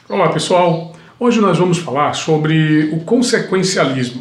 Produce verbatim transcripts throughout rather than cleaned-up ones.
Olá pessoal, hoje nós vamos falar sobre o consequencialismo,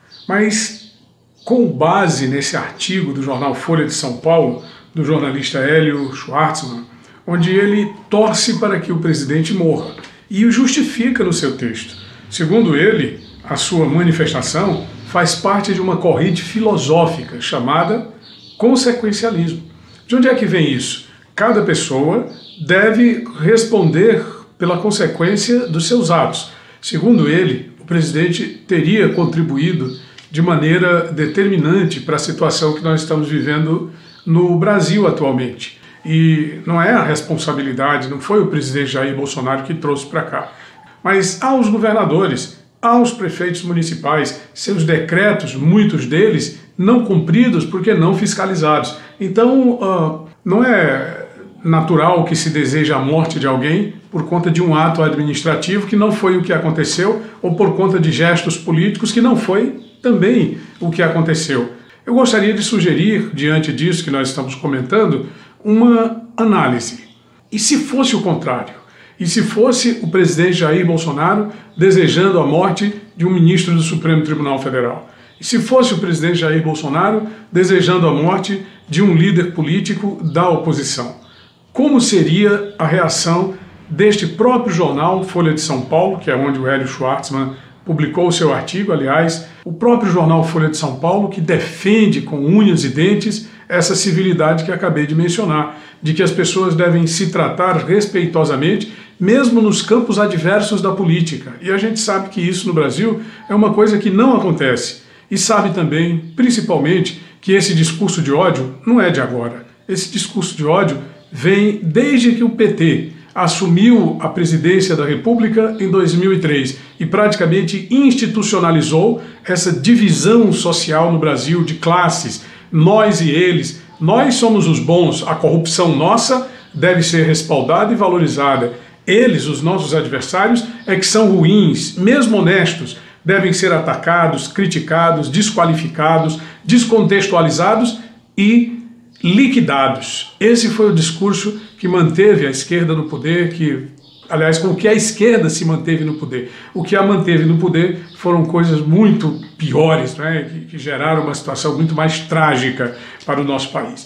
mas com base nesse artigo do jornal Folha de São Paulo, do jornalista Hélio Schwartzman, onde ele torce para que o presidente morra e o justifica no seu texto. Segundo ele, a sua manifestação faz parte de uma corrente filosófica chamada consequencialismo. De onde é que vem isso? Cada pessoa deve responder pela consequência dos seus atos. Segundo ele, o presidente teria contribuído de maneira determinante para a situação que nós estamos vivendo no Brasil atualmente. E não é a responsabilidade, não foi o presidente Jair Bolsonaro que trouxe para cá, mas aos governadores, aos prefeitos municipais, seus decretos, muitos deles não cumpridos porque não fiscalizados. Então, uh, não é natural que se deseje a morte de alguém por conta de um ato administrativo que não foi o que aconteceu, ou por conta de gestos políticos que não foi também o que aconteceu. Eu gostaria de sugerir, diante disso que nós estamos comentando, uma análise. E se fosse o contrário? E se fosse o presidente Jair Bolsonaro desejando a morte de um ministro do Supremo Tribunal Federal? E se fosse o presidente Jair Bolsonaro desejando a morte de um líder político da oposição? Como seria a reação deste próprio jornal, Folha de São Paulo, que é onde o Hélio Schwartzman publicou o seu artigo, aliás, o próprio jornal Folha de São Paulo, que defende com unhas e dentes essa civilidade que acabei de mencionar, de que as pessoas devem se tratar respeitosamente, mesmo nos campos adversos da política. E a gente sabe que isso no Brasil é uma coisa que não acontece. E sabe também, principalmente, que esse discurso de ódio não é de agora. Esse discurso de ódio vem desde que o P T assumiu a presidência da República em dois mil e três e praticamente institucionalizou essa divisão social no Brasil de classes, nós e eles. Nós somos os bons, a corrupção nossa deve ser respaldada e valorizada. Eles, os nossos adversários, é que são ruins, mesmo honestos, devem ser atacados, criticados, desqualificados, descontextualizados e liquidados. Esse foi o discurso que manteve a esquerda no poder, que, aliás, com o que a esquerda se manteve no poder. O que a manteve no poder foram coisas muito piores, né, que, que geraram uma situação muito mais trágica para o nosso país.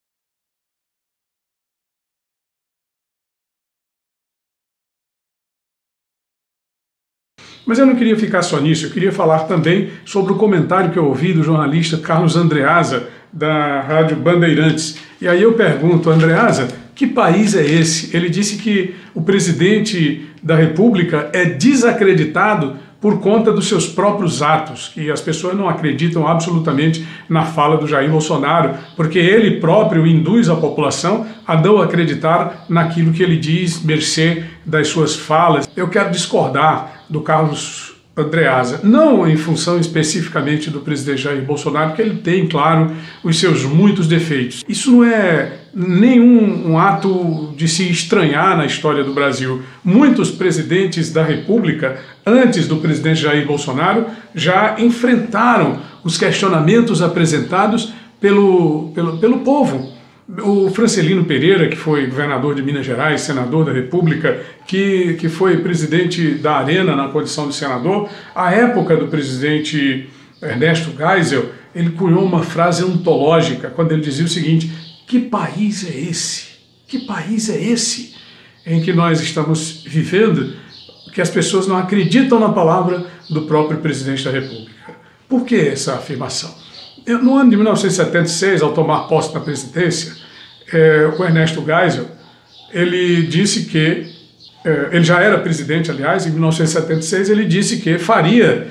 Mas eu não queria ficar só nisso, eu queria falar também sobre o comentário que eu ouvi do jornalista Carlos Andreasa, da Rádio Bandeirantes. E aí eu pergunto, Andreasa, que país é esse? Ele disse que o presidente da República é desacreditado por conta dos seus próprios atos, que as pessoas não acreditam absolutamente na fala do Jair Bolsonaro, porque ele próprio induz a população a não acreditar naquilo que ele diz, mercê das suas falas. Eu quero discordar do Carlos Andreasa, não em função especificamente do presidente Jair Bolsonaro, porque ele tem, claro, os seus muitos defeitos. Isso não é nenhum um ato de se estranhar na história do Brasil. Muitos presidentes da República, antes do presidente Jair Bolsonaro, já enfrentaram os questionamentos apresentados pelo, pelo, pelo povo. O Francelino Pereira, que foi governador de Minas Gerais, senador da República, que, que foi presidente da Arena na condição de senador, à época do presidente Ernesto Geisel, ele cunhou uma frase antológica, quando ele dizia o seguinte: que país é esse? Que país é esse em que nós estamos vivendo, que as pessoas não acreditam na palavra do próprio presidente da República? Por que essa afirmação? No ano de mil novecentos e setenta e seis, ao tomar posse na presidência, eh, o Ernesto Geisel, ele disse que, eh, ele já era presidente, aliás, em mil novecentos e setenta e seis, ele disse que faria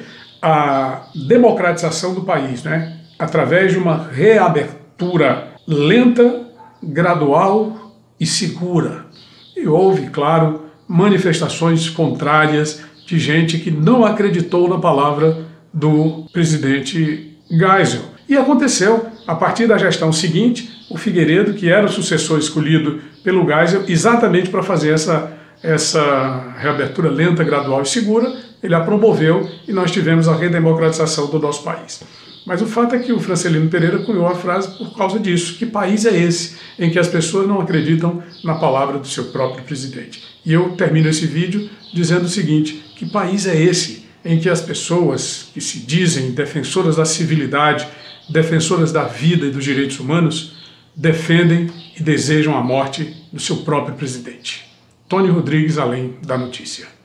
a democratização do país, né, através de uma reabertura lenta, gradual e segura. E houve, claro, manifestações contrárias de gente que não acreditou na palavra do presidente Geisel. E aconteceu, a partir da gestão seguinte, o Figueiredo, que era o sucessor escolhido pelo Geisel, exatamente para fazer essa, essa reabertura lenta, gradual e segura, ele a promoveu e nós tivemos a redemocratização do nosso país. Mas o fato é que o Francelino Pereira cunhou a frase por causa disso. Que país é esse em que as pessoas não acreditam na palavra do seu próprio presidente? E eu termino esse vídeo dizendo o seguinte: que país é esse em que as pessoas que se dizem defensoras da civilidade, defensoras da vida e dos direitos humanos, defendem e desejam a morte do seu próprio presidente? Tony Rodrigues, Além da Notícia.